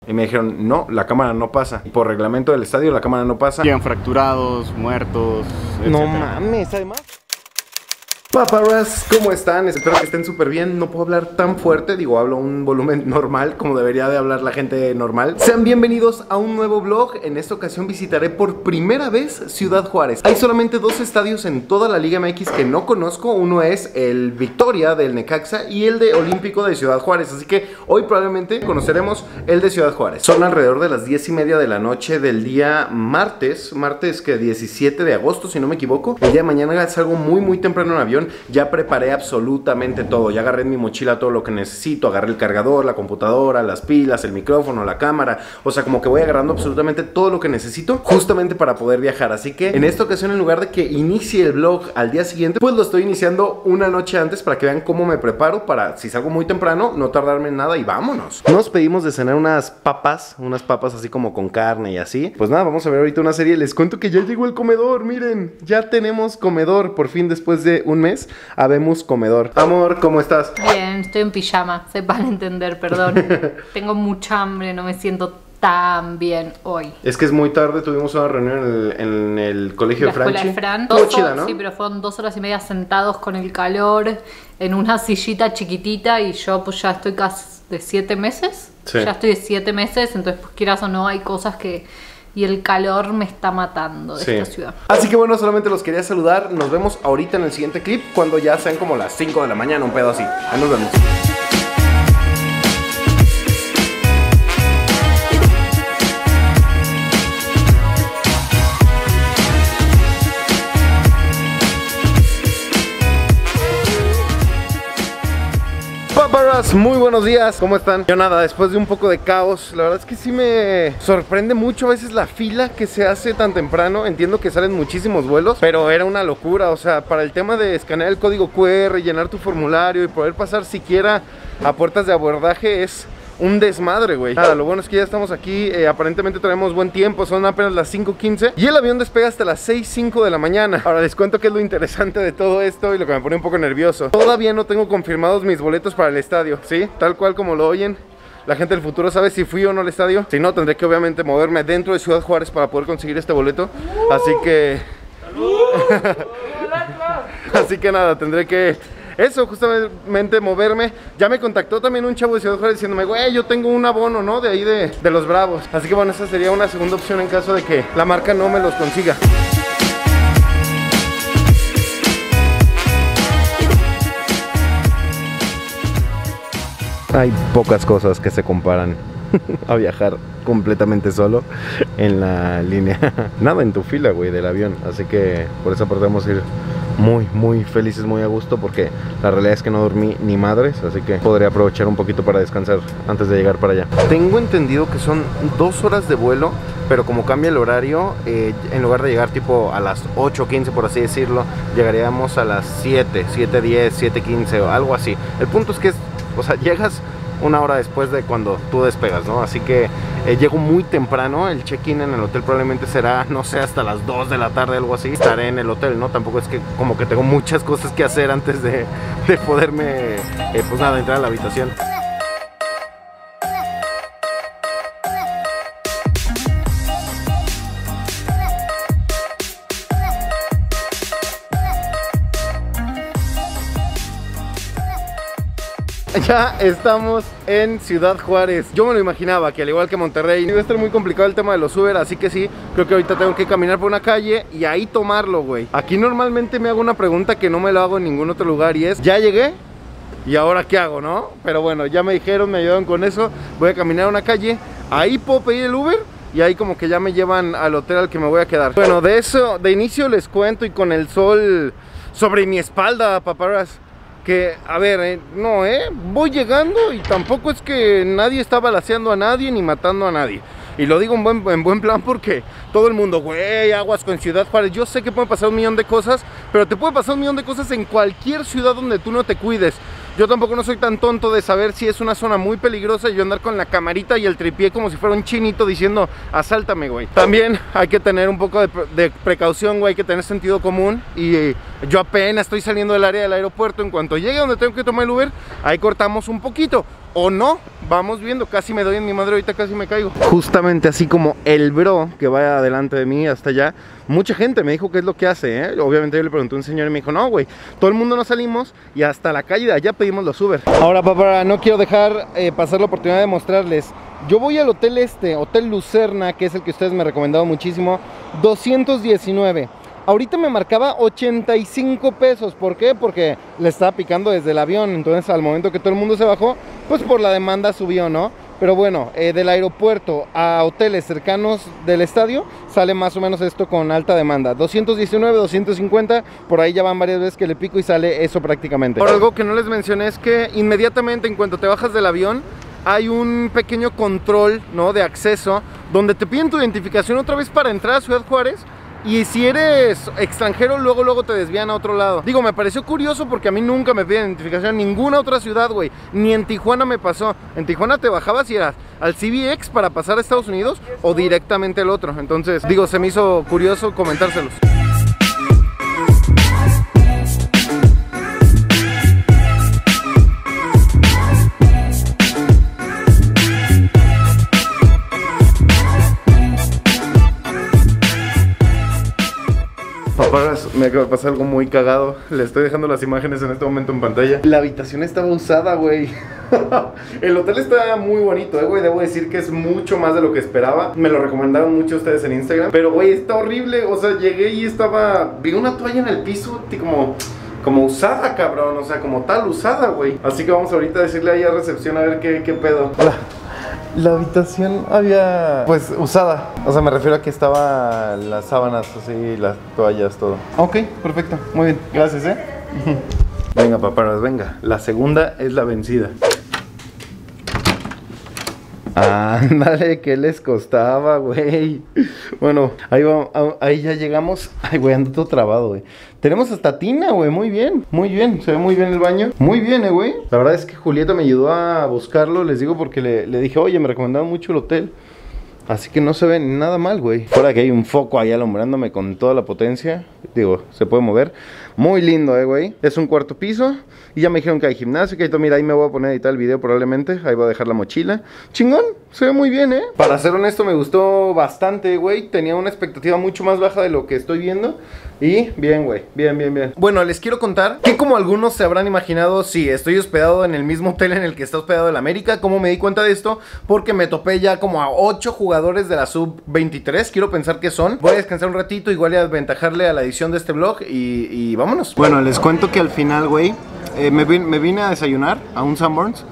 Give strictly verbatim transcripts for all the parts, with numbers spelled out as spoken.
Y me dijeron, no, la cámara no pasa. Y por reglamento del estadio, la cámara no pasa. Llegan fracturados, muertos, etcétera. No mames, además. Paparazzi, ¿cómo están? Espero que estén súper bien. No puedo hablar tan fuerte, digo, hablo un volumen normal, como debería de hablar la gente normal. Sean bienvenidos a un nuevo vlog. En esta ocasión visitaré por primera vez Ciudad Juárez. Hay solamente dos estadios en toda la Liga M X que no conozco. Uno es el Victoria del Necaxa y el de Olímpico de Ciudad Juárez. Así que hoy probablemente conoceremos el de Ciudad Juárez. Son alrededor de las diez y media de la noche del día martes. Martes que diecisiete de agosto, si no me equivoco. El día de mañana salgo muy muy temprano en avión. Ya preparé absolutamente todo, ya agarré en mi mochila todo lo que necesito, agarré el cargador, la computadora, las pilas, el micrófono, la cámara, o sea, como que voy agarrando absolutamente todo lo que necesito justamente para poder viajar. Así que en esta ocasión, en lugar de que inicie el vlog al día siguiente, pues lo estoy iniciando una noche antes para que vean cómo me preparo para, si salgo muy temprano, no tardarme en nada y vámonos. Nos pedimos de cenar unas papas, unas papas así como con carne y así. Pues nada, vamos a ver ahorita una serie. Les cuento que ya llegó el comedor, miren, ya tenemos comedor, por fin después de un mes. Habemos comedor. Amor, ¿cómo estás? Bien, estoy en pijama, sepan entender, perdón. Tengo mucha hambre, no me siento tan bien hoy. Es que es muy tarde, tuvimos una reunión en el, en el colegio la de Franchi. Escuela de Fran. Estuvo chida, ¿no? Sí, pero fueron dos horas y media sentados con el calor en una sillita chiquitita y yo pues ya estoy casi de siete meses. Sí. Ya estoy de siete meses, entonces pues quieras o no hay cosas que... Y el calor me está matando de sí. esta ciudad. Así que bueno, solamente los quería saludar. Nos vemos ahorita en el siguiente clip, cuando ya sean como las cinco de la mañana, un pedo así. Ahí nos vemos. Muy buenos días, ¿cómo están? Yo nada, después de un poco de caos, la verdad es que sí me sorprende mucho a veces la fila que se hace tan temprano. Entiendo que salen muchísimos vuelos, pero era una locura, o sea, para el tema de escanear el código cu erre, llenar tu formulario y poder pasar siquiera a puertas de abordaje es un desmadre, güey. Nada, lo bueno es que ya estamos aquí, eh, aparentemente traemos buen tiempo, son apenas las cinco quince y el avión despega hasta las seis cinco de la mañana. Ahora les cuento qué es lo interesante de todo esto y lo que me pone un poco nervioso. Todavía no tengo confirmados mis boletos para el estadio, ¿sí? Tal cual como lo oyen. La gente del futuro sabe si fui o no al estadio. Si no, tendré que obviamente moverme dentro de Ciudad Juárez para poder conseguir este boleto. Así que... Así que nada, tendré que... Eso, justamente moverme. Ya me contactó también un chavo de Ciudad Juárez diciéndome, güey, yo tengo un abono, ¿no? De ahí de, de los Bravos. Así que bueno, esa sería una segunda opción en caso de que la marca no me los consiga. Hay pocas cosas que se comparan a viajar completamente solo en la línea. Nada en tu fila, güey, del avión. Así que por esa parte vamos a ir muy, muy felices, muy a gusto, porque la realidad es que no dormí ni madres, así que podré aprovechar un poquito para descansar antes de llegar para allá. Tengo entendido que son dos horas de vuelo, pero como cambia el horario, eh, en lugar de llegar tipo a las ocho quince, por así decirlo, llegaríamos a las siete, siete diez, siete quince o algo así. El punto es que, es, o sea, llegas una hora después de cuando tú despegas, ¿no? Así que eh, llego muy temprano. El check-in en el hotel probablemente será, no sé, hasta las dos de la tarde, algo así. Estaré en el hotel, ¿no? Tampoco es que como que tengo muchas cosas que hacer antes de, de poderme, eh, pues nada, entrar a la habitación. Ya estamos en Ciudad Juárez. Yo me lo imaginaba que al igual que Monterrey iba a estar muy complicado el tema de los Uber, así que sí, creo que ahorita tengo que caminar por una calle y ahí tomarlo, güey. Aquí normalmente me hago una pregunta que no me la hago en ningún otro lugar y es, ¿ya llegué? ¿Y ahora qué hago, no? Pero bueno, ya me dijeron, me ayudaron con eso. Voy a caminar a una calle, ahí puedo pedir el Uber y ahí como que ya me llevan al hotel al que me voy a quedar. Bueno, de eso, de inicio les cuento y con el sol sobre mi espalda, paparazzi, que, a ver, eh, no, eh, voy llegando y tampoco es que nadie está balaceando a nadie ni matando a nadie. Y lo digo en buen, en buen plan porque todo el mundo, güey, aguas con Ciudad Juárez. Yo sé que puede pasar un millón de cosas, pero te puede pasar un millón de cosas en cualquier ciudad donde tú no te cuides. Yo tampoco no soy tan tonto de saber si es una zona muy peligrosa y yo andar con la camarita y el tripié como si fuera un chinito diciendo, asáltame, güey. También hay que tener un poco de, de precaución, güey, hay que tener sentido común. Y eh, yo apenas estoy saliendo del área del aeropuerto. En cuanto llegue a donde tengo que tomar el Uber, ahí cortamos un poquito. O no, vamos viendo. Casi me doy en mi madre, ahorita casi me caigo. Justamente así como el bro que va adelante de mí hasta allá. Mucha gente me dijo qué es lo que hace, ¿eh? Obviamente yo le pregunté a un señor y me dijo, no, güey, todo el mundo nos salimos y hasta la calle de allá pedimos los Uber. Ahora, papá, no quiero dejar eh, pasar la oportunidad de mostrarles. Yo voy al hotel este, Hotel Lucerna, que es el que ustedes me recomendaron muchísimo, doscientos diecinueve. Ahorita me marcaba ochenta y cinco pesos. ¿Por qué? Porque le estaba picando desde el avión. Entonces al momento que todo el mundo se bajó, pues por la demanda subió, ¿no? Pero bueno, eh, del aeropuerto a hoteles cercanos del estadio sale más o menos esto con alta demanda. doscientos diecinueve, doscientos cincuenta, por ahí ya van varias veces que le pico y sale eso prácticamente. Ahora, algo que no les mencioné es que inmediatamente en cuanto te bajas del avión hay un pequeño control, ¿no?, de acceso donde te piden tu identificación otra vez para entrar a Ciudad Juárez. Y si eres extranjero, luego luego te desvían a otro lado. Digo, me pareció curioso porque a mí nunca me piden identificación en ninguna otra ciudad, güey. Ni en Tijuana me pasó. En Tijuana te bajabas y eras al C B X para pasar a Estados Unidos o directamente al otro. Entonces, digo, se me hizo curioso comentárselos. Papás, me acaba de pasar algo muy cagado. Le estoy dejando las imágenes en este momento en pantalla. La habitación estaba usada, güey. El hotel está muy bonito, eh, güey. Debo decir que es mucho más de lo que esperaba. Me lo recomendaron mucho ustedes en Instagram. Pero, güey, está horrible. O sea, llegué y estaba... Vi una toalla en el piso, como... Como usada, cabrón. O sea, como tal usada, güey. Así que vamos ahorita a decirle ahí a recepción a ver qué, qué pedo. Hola. La habitación había, pues, usada. O sea, me refiero a que estaban las sábanas así, las toallas, todo. Ok, perfecto, muy bien, gracias, eh. Venga, paparas, venga. La segunda es la vencida. Ándale, ¿qué les costaba, güey? Bueno, ahí va, ahí ya llegamos. Ay, güey, ando todo trabado, güey. Tenemos hasta tina, güey, muy bien, muy bien. Se ve muy bien el baño. Muy bien, eh, güey. La verdad es que Julieta me ayudó a buscarlo. Les digo porque le, le dije, oye, me recomendaron mucho el hotel. Así que no se ve nada mal, güey. Fuera que hay un foco ahí alumbrándome con toda la potencia. Digo, se puede mover. Muy lindo, eh, güey. Es un cuarto piso. Y ya me dijeron que hay gimnasio. Que mira, ahí me voy a poner a editar el video probablemente. Ahí voy a dejar la mochila. Chingón, se ve muy bien, eh. Para ser honesto, me gustó bastante, güey. Tenía una expectativa mucho más baja de lo que estoy viendo. Y bien, güey, bien, bien, bien. Bueno, les quiero contar que como algunos se habrán imaginado, sí, estoy hospedado en el mismo hotel en el que está hospedado el América. ¿Cómo me di cuenta de esto? Porque me topé ya como a ocho jugadores de la sub veintitrés. Quiero pensar que son. Voy a descansar un ratito, igual y a aventajarle a la edición de este vlog y, y vámonos. Bueno, les cuento que al final, güey, eh, me, vin me vine a desayunar a un Sanborns.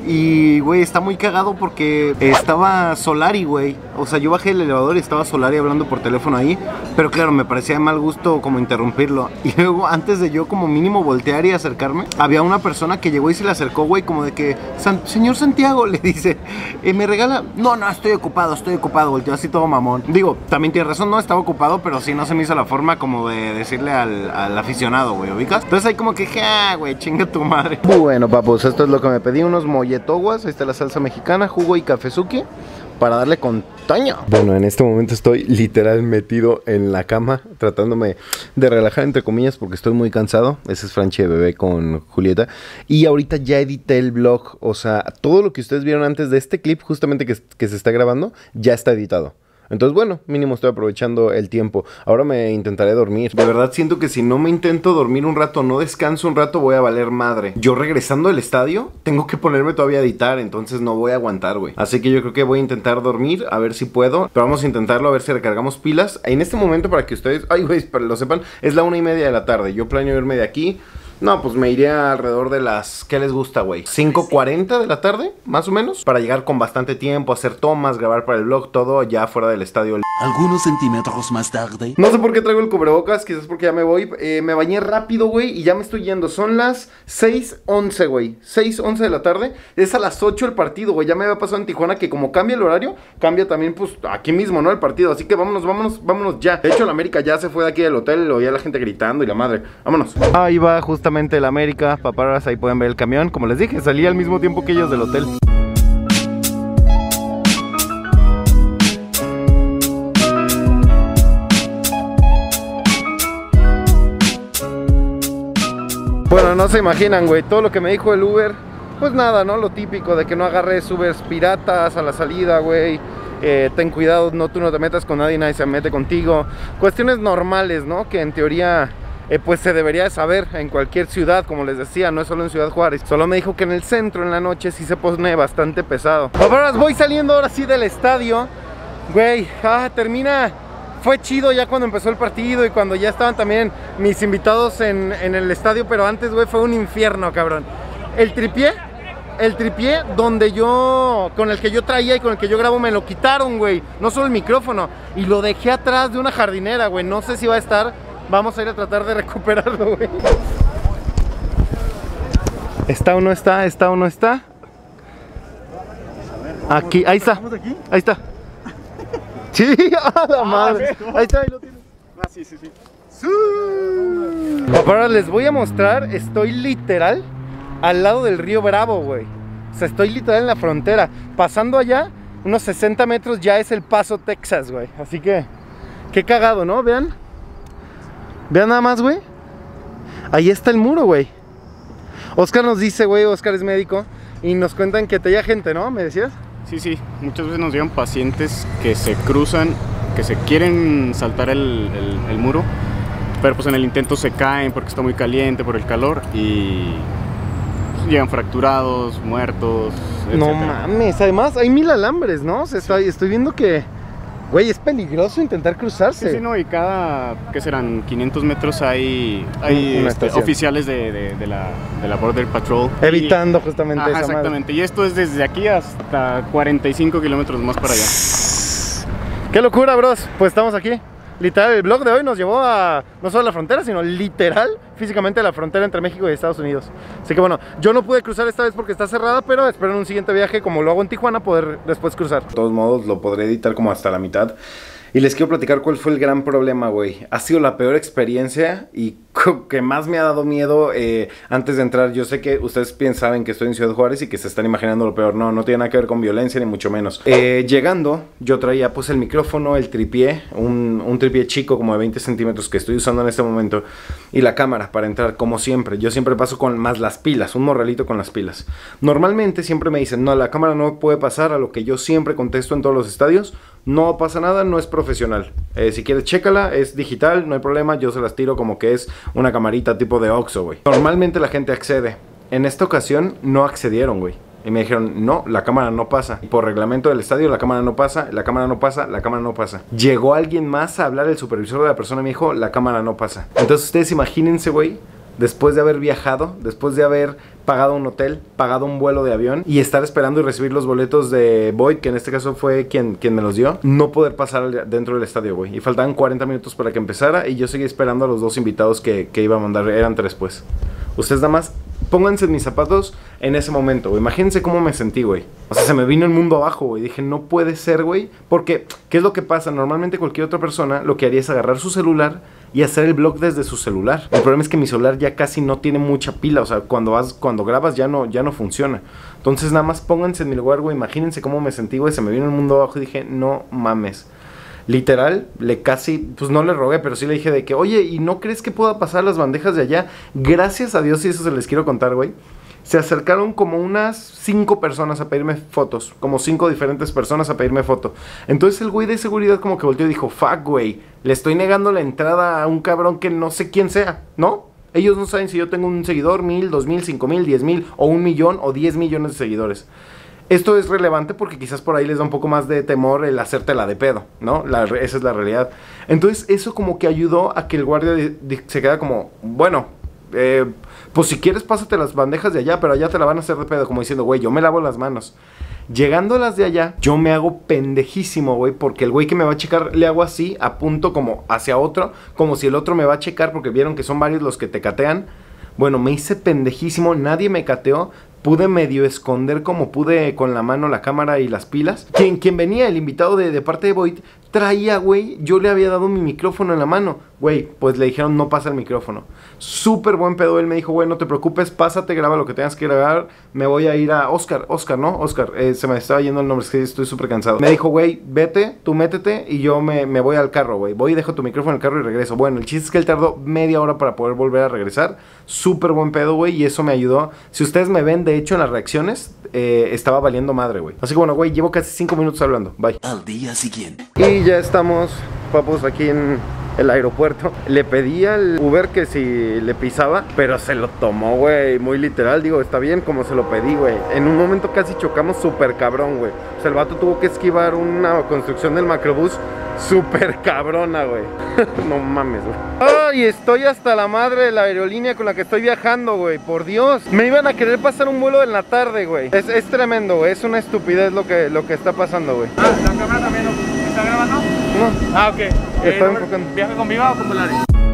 Y, güey, está muy cagado porque estaba Solari, güey. O sea, yo bajé el elevador y estaba Solari hablando por teléfono ahí. Pero claro, me parecía de mal gusto como interrumpirlo. Y luego, antes de yo como mínimo voltear y acercarme, había una persona que llegó y se le acercó, güey, como de que, San señor Santiago, le dice, eh, me regala... No, no, estoy ocupado, estoy ocupado. Volteó así todo mamón. Digo, también tiene razón, no, estaba ocupado, pero sí no se me hizo la forma como de decirle al, al aficionado, güey, ¿ubicas? Entonces ahí como que, ah, güey, chinga tu madre. Bueno, papus, esto es lo que me pedí, unos molletoguas. Ahí está la salsa mexicana, jugo y cafezuki para darle con taña. Bueno, en este momento estoy literal metido en la cama, tratándome de relajar entre comillas porque estoy muy cansado. Ese es Franchi de bebé con Julieta. Y ahorita ya edité el vlog. O sea, todo lo que ustedes vieron antes de este clip, justamente que, que se está grabando, ya está editado. Entonces, bueno, mínimo estoy aprovechando el tiempo. Ahora me intentaré dormir. De verdad siento que si no me intento dormir un rato, no descanso un rato, voy a valer madre. Yo regresando del estadio, tengo que ponerme todavía a editar, entonces no voy a aguantar, güey. Así que yo creo que voy a intentar dormir, a ver si puedo. Pero vamos a intentarlo, a ver si recargamos pilas. En este momento, para que ustedes, ay, güey, para que lo sepan, es la una y media de la tarde. Yo planeo irme de aquí. No, pues me iré alrededor de las... ¿Qué les gusta, güey? cinco cuarenta de la tarde, más o menos. Para llegar con bastante tiempo, hacer tomas, grabar para el vlog, todo ya fuera del estadio. Algunos centímetros más tarde. No sé por qué traigo el cubrebocas, quizás porque ya me voy. eh, Me bañé rápido, güey, y ya me estoy yendo. Son las seis once, güey. seis once de la tarde. Es a las ocho el partido, güey. Ya me había pasado en Tijuana que como cambia el horario, cambia también, pues, aquí mismo, ¿no? El partido. Así que vámonos, vámonos, vámonos ya. De hecho, el América ya se fue de aquí del hotel. Oía la gente gritando y la madre. Vámonos. Ahí va justamente el América, paparas, ahí pueden ver el camión. Como les dije, salí al mismo tiempo que ellos del hotel. Bueno, no se imaginan, güey, todo lo que me dijo el Uber pues nada, ¿no? Lo típico de que no agarres Ubers piratas a la salida, güey. Eh, ten cuidado, no, tú no te metas con nadie, nadie se mete contigo. Cuestiones normales, ¿no? Que en teoría... Eh, pues se debería de saber en cualquier ciudad, como les decía, no es solo en Ciudad Juárez. Solo me dijo que en el centro, en la noche, sí se pone bastante pesado. Ahora voy saliendo ahora sí del estadio. Güey, ah, termina... Fue chido ya cuando empezó el partido y cuando ya estaban también mis invitados en, en el estadio. Pero antes, güey, fue un infierno, cabrón. El tripié, el tripié donde yo... Con el que yo traía y con el que yo grabo me lo quitaron, güey. No solo el micrófono. Y lo dejé atrás de una jardinera, güey. No sé si va a estar... Vamos a ir a tratar de recuperarlo, güey. ¿Está o no está? ¿Está o no está? Aquí, ahí está. Ahí está. Sí, a la madre. Ahí está, ahí lo tienes. Ah, sí, sí, sí. Ahora les voy a mostrar, estoy literal al lado del río Bravo, güey. O sea, estoy literal en la frontera. Pasando allá, unos sesenta metros ya es El Paso, Texas, güey. Así que, qué cagado, ¿no? Vean. Vean nada más, güey. Ahí está el muro, güey. Oscar nos dice, güey, Oscar es médico. Y nos cuentan que te llega gente, ¿no? ¿Me decías? Sí, sí. Muchas veces nos llegan pacientes que se cruzan, que se quieren saltar el, el, el muro, pero pues en el intento se caen porque está muy caliente por el calor y pues, llegan fracturados, muertos, etcétera. No mames. Además, hay mil alambres, ¿no? O sea, estoy, estoy viendo que... Güey, es peligroso intentar cruzarse. Sí, sí, no, y cada, ¿qué serán? quinientos metros hay, hay este, oficiales de, de, de, la, de la Border Patrol. Evitando y, justamente ajá, esa exactamente, madre. Y esto es desde aquí hasta cuarenta y cinco kilómetros más para allá. ¡Qué locura, bros! Pues estamos aquí. Literal, el vlog de hoy nos llevó a no solo a la frontera, sino literal, físicamente a la frontera entre México y Estados Unidos. Así que bueno, yo no pude cruzar esta vez porque está cerrada, pero espero en un siguiente viaje, como lo hago en Tijuana, poder después cruzar. De todos modos, lo podré editar como hasta la mitad. Y les quiero platicar cuál fue el gran problema, güey. Ha sido la peor experiencia y que más me ha dado miedo eh, antes de entrar. Yo sé que ustedes piensan que estoy en Ciudad Juárez y que se están imaginando lo peor. No, no tiene nada que ver con violencia ni mucho menos. Eh, llegando, yo traía pues el micrófono, el tripié, un, un tripié chico como de veinte centímetros que estoy usando en este momento, y la cámara para entrar, como siempre. Yo siempre paso con más las pilas, un morralito con las pilas. Normalmente siempre me dicen, no, la cámara no puede pasar, a lo que yo siempre contesto en todos los estadios. No pasa nada, no es profesional. Eh, si quieres, chécala, es digital, no hay problema. Yo se las tiro como que es una camarita tipo de Oxxo, güey. Normalmente la gente accede. En esta ocasión no accedieron, güey. Y me dijeron, no, la cámara no pasa. Por reglamento del estadio, la cámara no pasa, la cámara no pasa, la cámara no pasa. Llegó alguien más a hablar, el supervisor de la persona me dijo, la cámara no pasa. Entonces ustedes imagínense, güey, después de haber viajado, después de haber pagado un hotel, pagado un vuelo de avión y estar esperando y recibir los boletos de Boyd, que en este caso fue quien, quien me los dio, no poder pasar dentro del estadio, güey. Y faltaban cuarenta minutos para que empezara y yo seguí esperando a los dos invitados que, que iba a mandar, eran tres pues. Ustedes nada más pónganse en mis zapatos en ese momento, güey. Imagínense cómo me sentí, güey. O sea, se me vino el mundo abajo, güey. Dije, no puede ser, güey. Porque, ¿qué es lo que pasa? Normalmente cualquier otra persona lo que haría es agarrar su celular y hacer el vlog desde su celular. El problema es que mi celular ya casi no tiene mucha pila. O sea, cuando vas, cuando grabas ya no, ya no funciona. Entonces nada más pónganse en mi lugar, güey. Imagínense cómo me sentí, güey. Se me vino el mundo abajo y dije, no mames. Literal, le casi, pues no le rogué, pero sí le dije de que, oye, ¿y no crees que pueda pasar las bandejas de allá? Gracias a Dios, y eso se les quiero contar, güey. Se acercaron como unas cinco personas a pedirme fotos. Como cinco diferentes personas a pedirme foto. Entonces el güey de seguridad como que volteó y dijo, fuck, güey, le estoy negando la entrada a un cabrón que no sé quién sea, ¿no? Ellos no saben si yo tengo un seguidor, mil, dos mil, cinco mil, diez mil, o un millón, o diez millones de seguidores. Esto es relevante porque quizás por ahí les da un poco más de temor el hacértela de pedo, ¿no? La, esa es la realidad. Entonces eso como que ayudó a que el guardia de, de, se queda como, bueno, eh, pues si quieres pásate las bandejas de allá, pero allá te la van a hacer de pedo, como diciendo, güey, yo me lavo las manos. Llegando a las de allá, yo me hago pendejísimo, güey, porque el güey que me va a checar le hago así, apunto como hacia otro, como si el otro me va a checar, porque vieron que son varios los que te catean. Bueno, me hice pendejísimo, nadie me cateó. Pude medio esconder como pude con la mano la cámara y las pilas. Quien, quien venía, el invitado de, de parte de Boyd, traía, güey, yo le había dado mi micrófono en la mano. Güey, pues le dijeron no pasa el micrófono. Súper buen pedo, él me dijo, güey, no te preocupes, pásate, graba lo que tengas que grabar. Me voy a ir a Oscar, Oscar, ¿no? Oscar, eh, se me estaba yendo el nombre, es que estoy súper cansado. Me dijo, güey, vete, tú métete y yo me, me voy al carro, güey. Voy y dejo tu micrófono en el carro y regreso. Bueno, el chiste es que él tardó media hora para poder volver a regresar. Súper buen pedo, güey, y eso me ayudó. Si ustedes me ven, de hecho, en las reacciones, eh, estaba valiendo madre, güey. Así que bueno, güey, llevo casi cinco minutos hablando. Bye. Al día siguiente. Y ya estamos, papus, aquí en el aeropuerto. Le pedí al Uber que si le pisaba, pero se lo tomó, güey, muy literal. Digo, está bien como se lo pedí, güey. En un momento casi chocamos súper cabrón, güey. O sea, el vato tuvo que esquivar una construcción del macrobús súper cabrona, güey. No mames, güey. Ay, estoy hasta la madre de la aerolínea con la que estoy viajando, güey. Por Dios. Me iban a querer pasar un vuelo en la tarde, güey. Es, es tremendo, güey. Es una estupidez lo que, lo que está pasando, güey. Ah, la cámara también lo está grabando. No. Ah, ok. Estoy Eh, enfocando. ¿Viaja con Viva o con Volaris?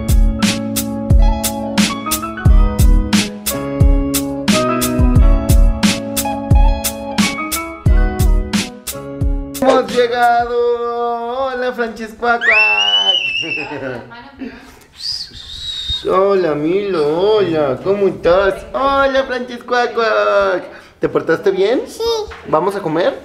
Hemos llegado. Hola, Francesco. Hola, Milo. Hola, ¿cómo estás? Hola, Francesco. ¿Te portaste bien? Sí. ¿Vamos a comer?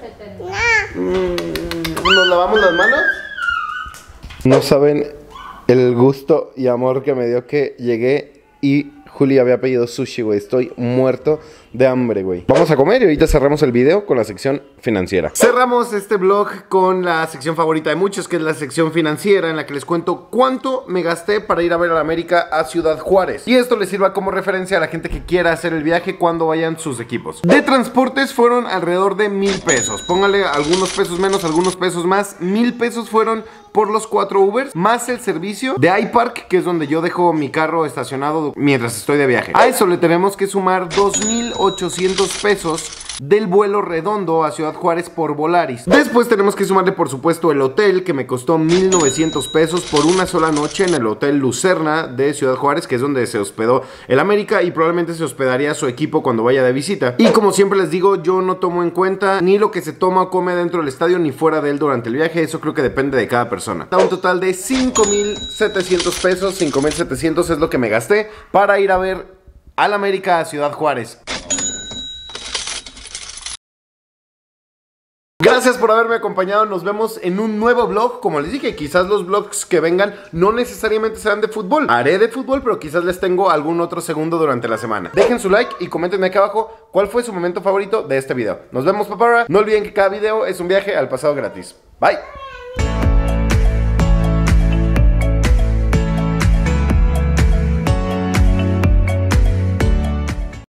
No. ¿Nos lavamos las manos? No saben el gusto y amor que me dio que llegué y Juli había pedido sushi, güey. Estoy muerto de hambre, güey. Vamos a comer y ahorita cerramos el video con la sección financiera. Cerramos este vlog con la sección favorita de muchos, que es la sección financiera, en la que les cuento cuánto me gasté para ir a ver a la América a Ciudad Juárez. Y esto les sirva como referencia a la gente que quiera hacer el viaje cuando vayan sus equipos. De transportes fueron alrededor de mil pesos. Póngale algunos pesos menos, algunos pesos más. Mil pesos fueron por los cuatro Ubers, más el servicio de iPark, que es donde yo dejo mi carro estacionado mientras estoy de viaje. A eso le tenemos que sumar dos mil ochocientos pesos del vuelo redondo a Ciudad Juárez por Volaris. Después tenemos que sumarle, por supuesto, el hotel, que me costó mil novecientos pesos por una sola noche en el Hotel Lucerna de Ciudad Juárez, que es donde se hospedó el América y probablemente se hospedaría su equipo cuando vaya de visita. Y como siempre les digo, yo no tomo en cuenta ni lo que se toma o come dentro del estadio ni fuera de él durante el viaje. Eso creo que depende de cada persona. Da un total de cinco mil setecientos pesos. cinco mil setecientos es lo que me gasté para ir a ver al América a Ciudad Juárez. Gracias por haberme acompañado, nos vemos en un nuevo vlog. Como les dije, quizás los vlogs que vengan no necesariamente serán de fútbol. Haré de fútbol, pero quizás les tengo algún otro segundo durante la semana. Dejen su like y coméntenme acá abajo cuál fue su momento favorito de este video. Nos vemos, papara. No olviden que cada video es un viaje al pasado gratis. Bye.